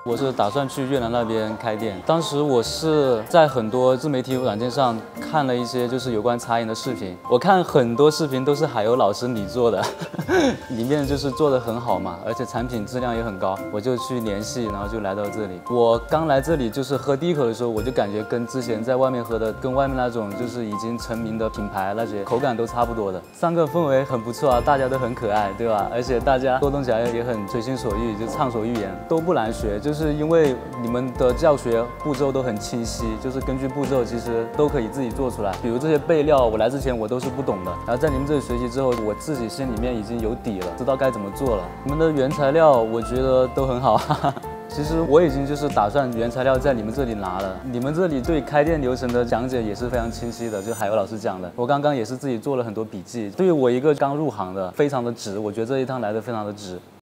我是打算去越南那边开店。当时我是在很多自媒体软件上看了一些就是有关茶饮的视频，我看很多视频都是海鸥老师你做的，里面就是做的很好嘛，而且产品质量也很高，我就去联系，然后就来到这里。我刚来这里就是喝第一口的时候，我就感觉跟之前在外面喝的，跟外面那种就是已经成名的品牌那些口感都差不多的。上课氛围很不错啊，大家都很可爱，对吧？而且大家沟通起来也很随心所欲，就畅所欲言，都不难学。就是因为你们的教学步骤都很清晰，就是根据步骤其实都可以自己做出来。比如这些备料，我来之前我都是不懂的，然后在你们这里学习之后，我自己心里面已经有底了，知道该怎么做了。你们的原材料我觉得都很好，哈哈。其实我已经就是打算原材料在你们这里拿了，你们这里对开店流程的讲解也是非常清晰的，就海鸥老师讲的，我刚刚也是自己做了很多笔记。对于我一个刚入行的，非常的值，我觉得这一趟来的非常的值。